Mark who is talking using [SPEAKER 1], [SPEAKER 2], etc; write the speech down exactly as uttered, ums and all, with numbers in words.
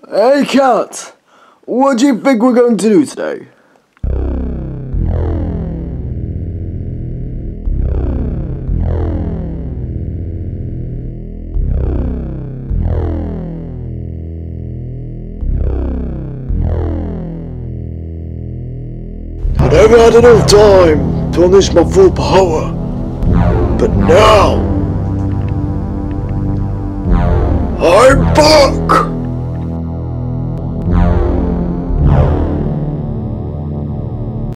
[SPEAKER 1] Hey Cat, what do you think we're going to do today? I never had enough time to unleash my full power, but now I'm back!